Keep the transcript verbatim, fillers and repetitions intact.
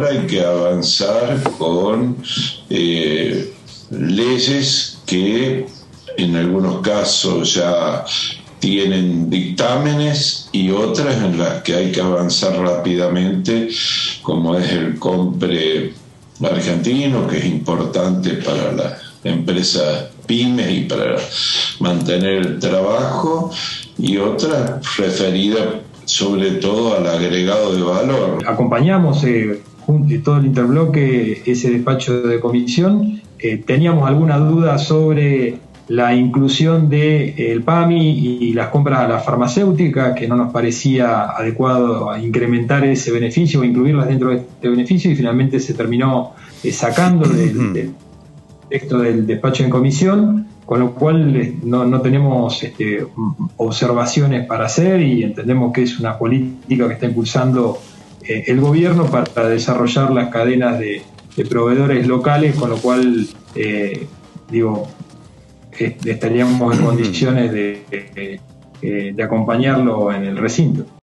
ahora hay que avanzar con eh, leyes que en algunos casos ya tienen dictámenes y otras en las que hay que avanzar rápidamente, como es el compre argentino, que es importante para las empresas pymes y para mantener el trabajo, y otra referida sobre todo al agregado de valor. Acompañamos eh, todo el interbloque, ese despacho de comisión. Eh, teníamos alguna duda sobre la inclusión del de, eh, P A M I y las compras a la farmacéutica, que no nos parecía adecuado a incrementar ese beneficio o incluirlas dentro de este beneficio, y finalmente se terminó eh, sacando del, del texto del despacho en comisión, con lo cual eh, no, no tenemos este, observaciones para hacer, y entendemos que es una política que está impulsando eh, el gobierno para desarrollar las cadenas de, de proveedores locales, con lo cual eh, digo estaríamos en condiciones de, de, de acompañarlo en el recinto.